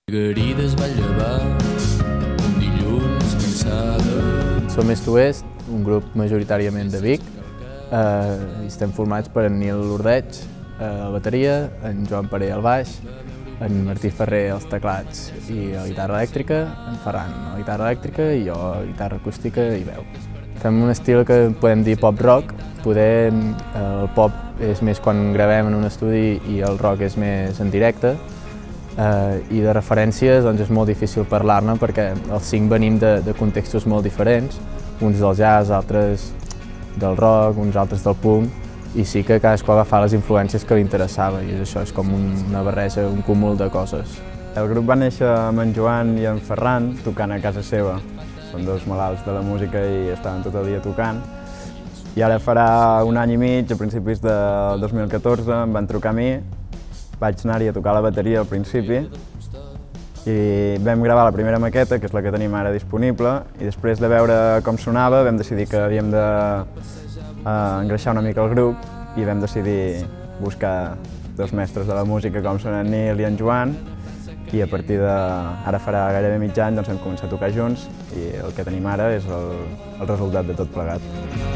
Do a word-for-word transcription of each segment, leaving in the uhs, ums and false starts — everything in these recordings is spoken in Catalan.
Margarida es va llevar un dilluns cansada. Som Est Oest, un grup majoritàriament de Vic. Eh, estem formats per en Nil Ordeig a la bateria, en Joan Paré al baix, en Martí Ferrer als teclats i a la guitarra elèctrica, en Ferran a la guitarra elèctrica i jo a la guitarra acústica i veu. Fem un estil que podem dir pop-rock. Poder, eh, el pop és més quan gravem en un estudi i el rock és més en directe. Eh, I de referències doncs, és molt difícil parlar-ne perquè els cinc venim de, de contextos molt diferents, uns del jazz, altres del rock, uns altres del punk, i sí que cadascú agafar les influències que li interessava i això és com una barreja, un cúmul de coses. El grup va néixer amb en Joan i en Ferran tocant a casa seva. Són dos malalts de la música i estaven tot el dia tocant. I ara farà un any i mig, a principis del dos mil catorze, em van trucar a mi. Vaig anar-hi a tocar la bateria al principi i vam gravar la primera maqueta, que és la que tenim ara disponible, i després de veure com sonava vam decidir que havíem de eh, engreixar una mica el grup i vam decidir buscar dos mestres de la música com són en Nil i en Joan, i a partir de ara farà gairebé mig any doncs, hem començat a tocar junts i el que tenim ara és el, el resultat de tot plegat.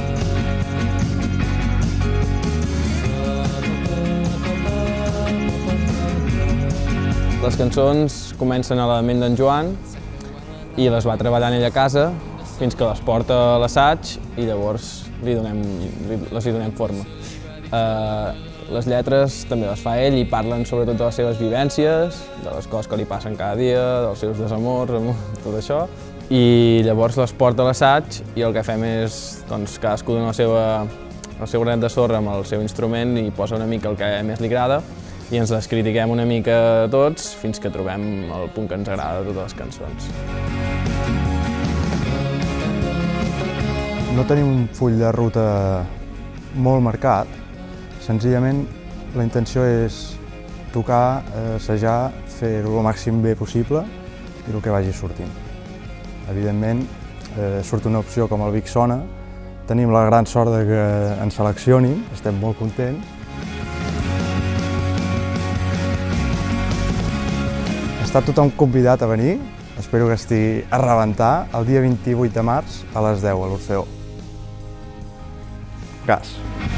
Les cançons comencen a la ment d'en Joan i les va treballant ell a casa fins que les porta a l'assaig i llavors li donem, li, les hi donem forma. Uh, les lletres també les fa ell i parlen sobretot de les seves vivències, de les coses que li passen cada dia, dels seus desamors, tot això. I llavors les porta a l'assaig i el que fem és doncs, cadascú dona la seva, el seu granet de sorra amb el seu instrument i posa una mica el que més li agrada i ens les critiquem una mica tots fins que trobem el punt que ens agrada de totes les cançons. No tenim un full de ruta molt marcat, senzillament la intenció és tocar, assajar, fer-ho el màxim bé possible i el que vagi sortint. Evidentment, eh, surt una opció com el Vic Sona, tenim la gran sort de que ens seleccionin, estem molt contents. Està tothom convidat a venir, espero que estigui a rebentar el dia vint-i-vuit de març a les deu a l'Orfeó. Gas!